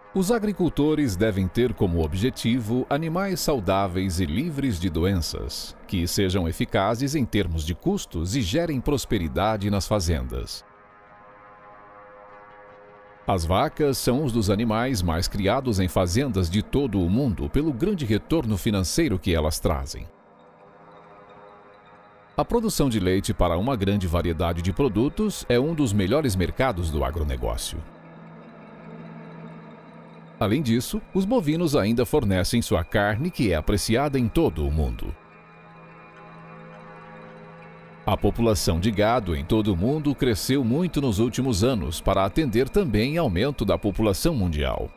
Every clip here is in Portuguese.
Os agricultores devem ter como objetivo animais saudáveis e livres de doenças, que sejam eficazes em termos de custos e gerem prosperidade nas fazendas. As vacas são um dos animais mais criados em fazendas de todo o mundo pelo grande retorno financeiro que elas trazem. A produção de leite para uma grande variedade de produtos é um dos melhores mercados do agronegócio. Além disso, os bovinos ainda fornecem sua carne, que é apreciada em todo o mundo. A população de gado em todo o mundo cresceu muito nos últimos anos para atender também ao aumento da população mundial.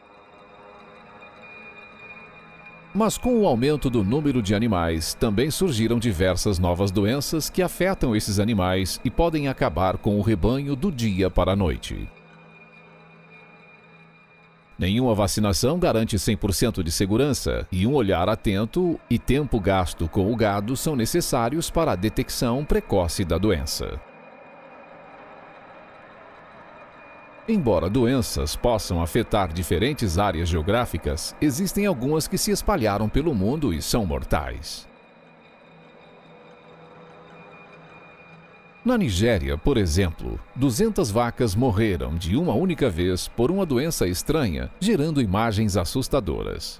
Mas com o aumento do número de animais, também surgiram diversas novas doenças que afetam esses animais e podem acabar com o rebanho do dia para a noite. Nenhuma vacinação garante 100% de segurança, e um olhar atento e tempo gasto com o gado são necessários para a detecção precoce da doença. Embora doenças possam afetar diferentes áreas geográficas, existem algumas que se espalharam pelo mundo e são mortais. Na Nigéria, por exemplo, 200 vacas morreram de uma única vez por uma doença estranha, gerando imagens assustadoras.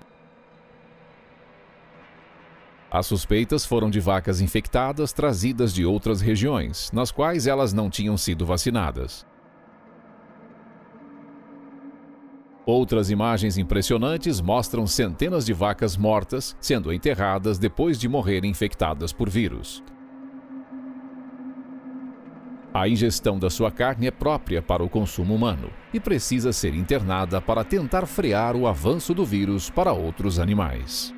As suspeitas foram de vacas infectadas trazidas de outras regiões, nas quais elas não tinham sido vacinadas. Outras imagens impressionantes mostram centenas de vacas mortas sendo enterradas depois de morrerem infectadas por vírus. A ingestão da sua carne é própria para o consumo humano e precisa ser internada para tentar frear o avanço do vírus para outros animais.